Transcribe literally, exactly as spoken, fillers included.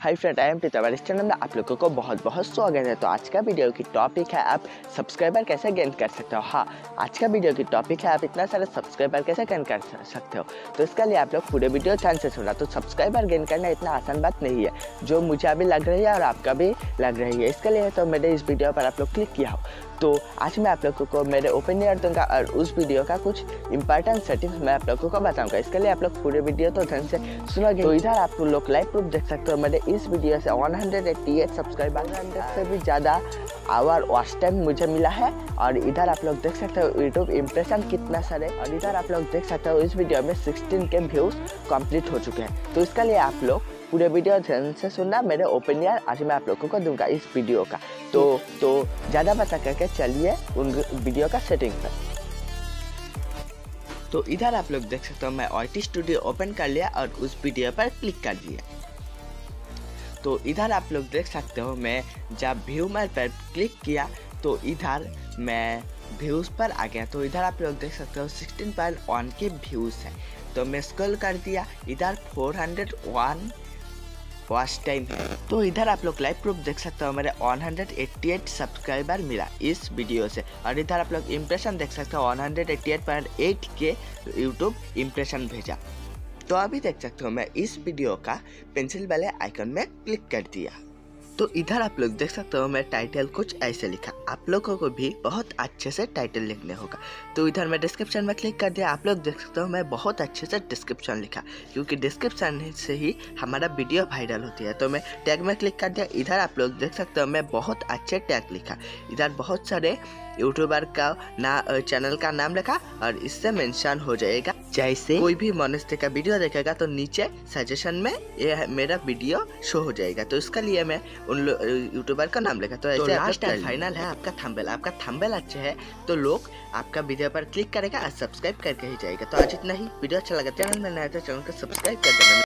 Hi friend, I am Peter. इस channel में आप लोगों को बहुत बहुत स्वागत है। तो आज का वीडियो की टॉपिक है आप सब्सक्राइबर कैसे गेन कर सकते हो। हाँ, आज का वीडियो की टॉपिक है आप इतना सारे सब्सक्राइबर कैसे गेन कर सकते हो। तो इसके लिए आप लोग पूरे वीडियो ध्यान से सुना। तो सब्सक्राइबर गेन करना इतना आसान बात नहीं है, जो मुझे अभी लग रही है और आपका भी लग रही है। इसके लिए तो मेरे इस वीडियो पर आप लोग क्लिक किया हो। तो आज मैं आप लोगों को मेरे ओपिनियन दूंगा और उस वीडियो का कुछ इंपॉर्टेंट सेटिंग्स मैं आप लोगों को बताऊंगा। इसके लिए आप लोग पूरे वीडियो तो ध्यान से सुनोगे। तो इधर आप लोग लाइव प्रूफ देख सकते हो। मेरे इस वीडियो से एक सौ अट्ठासी सब्सक्राइबर से भी ज़्यादा आवर वॉच टाइम मुझे मिला है। और इधर आप लोग देख सकते हो यूट्यूब इम्प्रेशन कितना सारे। और इधर आप लोग देख सकते हो इस वीडियो में सोलह के व्यूज़ कंप्लीट हो चुके हैं। तो इसके लिए आप लोग पूरे वीडियो ध्यान से सुनना। मेरे ओपिनियन आज मैं आप लोगों को दूंगा इस वीडियो का। तो तो ज़्यादा बता करके चलिए उन वीडियो का सेटिंग पर। तो इधर आप लोग देख सकते हो मैं ओ टी स्टूडियो ओपन कर लिया और उस वीडियो पर क्लिक कर दिया। तो इधर आप लोग देख सकते हो मैं जब व्यू मोर पर क्लिक किया तो इधर मैं व्यूज़ पर आ गया। तो इधर आप लोग देख सकते हो सोलह पॉइंट वन के व्यूज़ है। तो मैं स्क्रॉल कर दिया, इधर चार सौ एक वॉच टाइम है। तो इधर आप लोग लाइव प्रूफ देख सकते हो मेरे एक सौ अट्ठासी सब्सक्राइबर मिला इस वीडियो से। और इधर आप लोग इम्प्रेशन देख सकते हो एक सौ अट्ठासी पॉइंट आठ के यूट्यूब इम्प्रेशन भेजा। तो अभी देख सकते हो मैं इस वीडियो का पेंसिल वाले आइकन में क्लिक कर दिया। तो इधर आप लोग देख सकते हो मैं टाइटल कुछ ऐसे लिखा। आप लोगों को भी बहुत अच्छे से टाइटल लिखने होगा। तो इधर मैं डिस्क्रिप्शन में क्लिक कर दिया। आप लोग देख सकते हो मैं बहुत अच्छे से डिस्क्रिप्शन लिखा, क्योंकि डिस्क्रिप्शन से ही हमारा वीडियो वायरल होती है। तो मैं टैग में क्लिक कर दिया। इधर आप लोग देख सकते हो मैं बहुत अच्छे टैग लिखा। इधर बहुत सारे यूट्यूबर का ना चैनल का नाम लिखा और इससे मेंशन हो जाएगा। जैसे कोई भी मनुष्य का वीडियो देखेगा तो नीचे सजेशन में ये मेरा वीडियो शो हो जाएगा। तो इसके लिए मैं उन यूट्यूबर का नाम लिखा। तो ऐसे तो लास्ट एंड फाइनल है आपका थंबनेल। आपका थंबनेल अच्छे है तो लोग आपका वीडियो पर क्लिक करेगा और सब्सक्राइब करके ही जाएगा। तो आज इतना ही। वीडियो अच्छा लगा, चैनल में नया तो चैनल को सब्सक्राइब कर देना।